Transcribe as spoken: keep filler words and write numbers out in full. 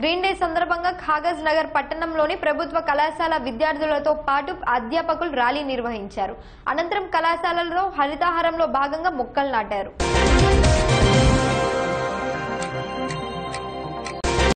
Green day సందర్భంగా కాగజ్ నగర్ పట్టణంలోని ప్రభుత్వ కళాశాల విద్యార్థులతో పాటు అధ్యాపకులు ర్యాలీ నిర్వహించారు. అనంతరం కళాశాలలో హరితహారంలో భాగంగా మొక్కలు నాటారు.